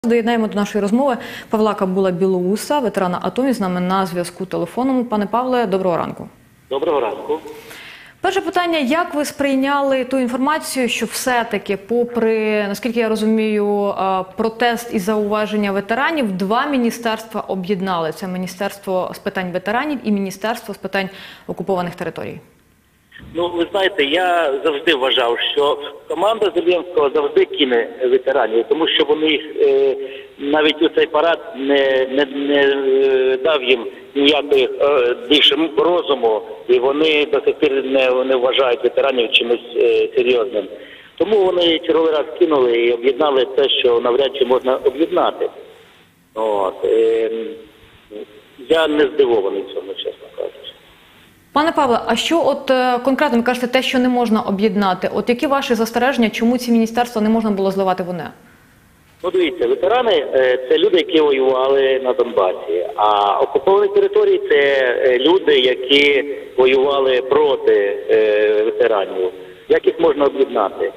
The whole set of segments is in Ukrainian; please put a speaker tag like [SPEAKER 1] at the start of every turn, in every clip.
[SPEAKER 1] Доєднаємо до нашої розмови Павла Кабула-Білоуса, ветерана АТО, з нами на зв'язку телефоном. Пане Павле, доброго ранку.
[SPEAKER 2] Доброго ранку.
[SPEAKER 1] Перше питання, як ви сприйняли ту інформацію, що все-таки, попри, наскільки я розумію, протест і зауваження ветеранів, два міністерства об'єднали. Це Міністерство з питань ветеранів і Міністерство з питань окупованих територій.
[SPEAKER 2] Ну, ви знаєте, я завжди вважав, що команда Зеленського завжди кине ветеранів, тому що вони навіть у цей парад не дав їм ніяких більше розуму, і вони до сих пір не вважають ветеранів чимось серйозним. Тому вони черговий раз кинули і об'єднали те, що навряд чи можна об'єднати. Я не здивований цьому, чесно кажучи.
[SPEAKER 1] Пане Павле, а що конкретно, ви кажете, те, що не можна об'єднати? Які ваші застереження, чому ці міністерства не можна було зливати в одне?
[SPEAKER 2] Ну, дивіться, ветерани – це люди, які воювали на Донбасі, а окуповані території – це люди, які воювали проти ветеранів. Як їх можна об'єднати?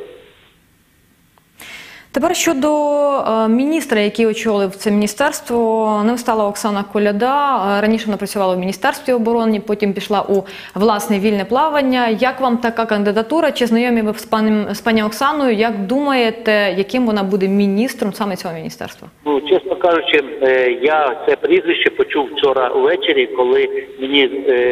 [SPEAKER 1] Тепер щодо міністра, який очолив це міністерство, ним стала Оксана Коляда. Раніше вона працювала в Міністерстві оборони, потім пішла у власне вільне плавання. Як вам така кандидатура? Чи знайомі ви з пані Оксаною? Як думаєте, яким вона буде міністром саме цього міністерства?
[SPEAKER 2] Ну, чесно кажучи, я це прізвище почув вчора увечері, коли мені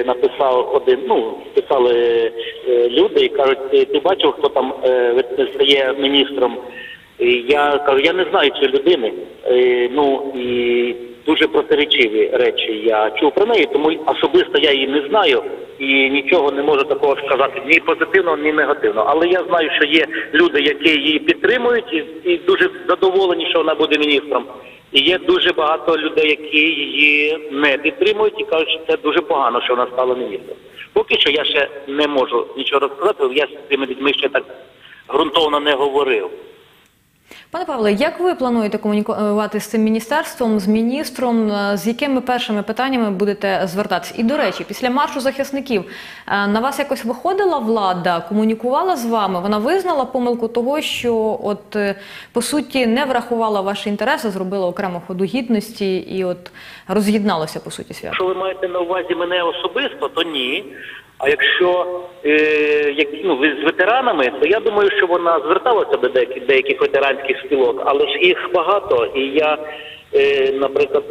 [SPEAKER 2] писали люди і кажуть, ти бачив, хто там стає міністром? Я кажу, я не знаю цієї людини, і дуже протиречиві речі я чув про неї, тому особисто я її не знаю і нічого не можу такого сказати, ні позитивного, ні негативного. Але я знаю, що є люди, які її підтримують і дуже задоволені, що вона буде міністром. І є дуже багато людей, які її не підтримують і кажуть, що це дуже погано, що вона стала міністром. Поки що я ще не можу нічого розказати, я з цими людьми ще так ґрунтовно не говорив.
[SPEAKER 1] Пане Павле, як ви плануєте комунікувати з цим міністерством, з міністром, з якими першими питаннями будете звертатися? І, до речі, після маршу захисників на вас якось виходила влада, комунікувала з вами? Вона визнала помилку того, що, по суті, не врахувала ваші інтереси, зробила окрему ходу гідності і роз'єдналося, по суті, свято?
[SPEAKER 2] Якщо ви маєте на увазі мене особисто, то ні. А якщо з ветеранами, то я думаю, що вона зверталася до деяких ветеранських спілок, але ж їх багато, і я, наприклад,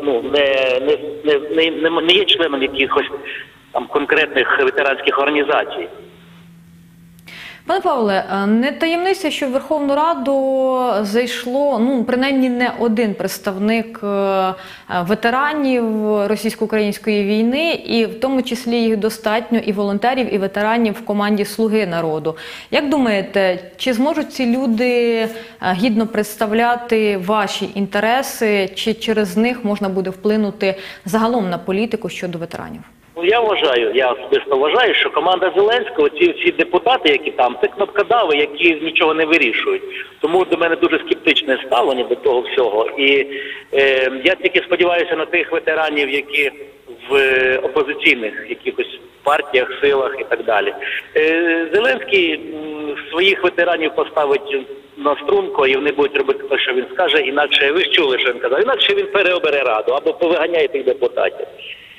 [SPEAKER 2] не є членом якихось там конкретних ветеранських організацій.
[SPEAKER 1] Пане Павле, не таємниця, що в Верховну Раду зайшло, принаймні не один представник ветеранів російсько-української війни, і в тому числі їх достатньо і волонтерів, і ветеранів в команді «Слуги народу». Як думаєте, чи зможуть ці люди гідно представляти ваші інтереси, чи через них можна буде вплинути загалом на політику щодо ветеранів?
[SPEAKER 2] Я особисто вважаю, що команда Зеленського, ці всі депутати, які там, це кнопкодави, які нічого не вирішують. Тому до мене дуже скептичне ставлення до того всього. І я тільки сподіваюся на тих ветеранів, які в опозиційних якихось партіях, силах і так далі. Зеленський своїх ветеранів поставить на струнку, і вони будуть робити те, що він скаже, інакше, ви ж чули, що він казав, інакше він переобере раду або повиганяє тих депутатів.